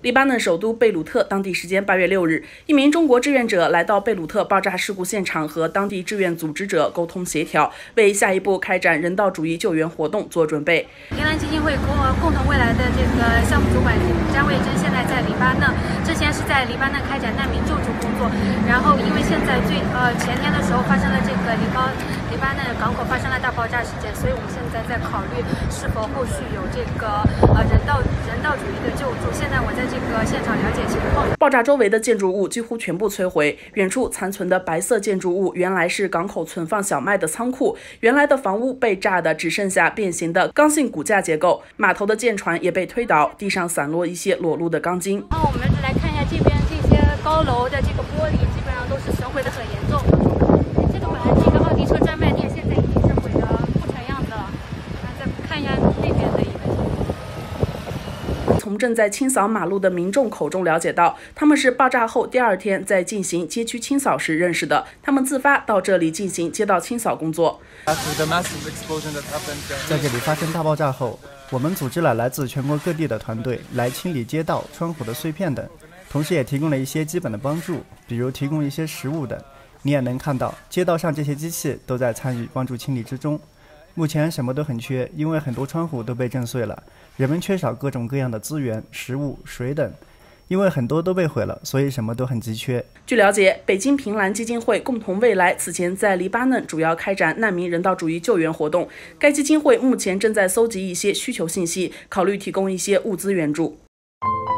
黎巴嫩首都贝鲁特，当地时间8月6日，一名中国志愿者来到贝鲁特爆炸事故现场，和当地志愿组织者沟通协调，为下一步开展人道主义救援活动做准备。 平兰基金会共同未来的这个项目主管张卫珍现在在黎巴嫩，之前是在黎巴嫩开展难民救助工作，然后因为现在前天的时候发生了这个黎巴嫩港口发生了大爆炸事件，所以我们现在在考虑是否后续有这个人道主义的救助。现在我在这个现场了解情况。 爆炸周围的建筑物几乎全部摧毁，远处残存的白色建筑物原来是港口存放小麦的仓库，原来的房屋被炸的只剩下变形的刚性骨架结构，码头的舰船也被推倒，地上散落一些裸露的钢筋。 我们来看一下这边这些高楼的这个玻璃，基本上都是损毁的很严重。这个本来是一个奥迪车专卖店，现在已经是毁得不成样子了。再看一下那边的一个情况。 从正在清扫马路的民众口中了解到，他们是爆炸后第2天在进行街区清扫时认识的，他们自发到这里进行街道清扫工作。 在这里发生大爆炸后，我们组织了来自全国各地的团队来清理街道、窗户的碎片等，同时也提供了一些基本的帮助，比如提供一些食物等。你也能看到，街道上这些机器都在参与帮助清理之中。目前什么都很缺，因为很多窗户都被震碎了，人们缺少各种各样的资源、食物、水等。因为很多都被毁了，所以什么都很急缺。 据了解，北京平兰基金会共同未来此前在黎巴嫩主要开展难民人道主义救援活动，该基金会目前正在搜集一些需求信息，考虑提供一些物资援助。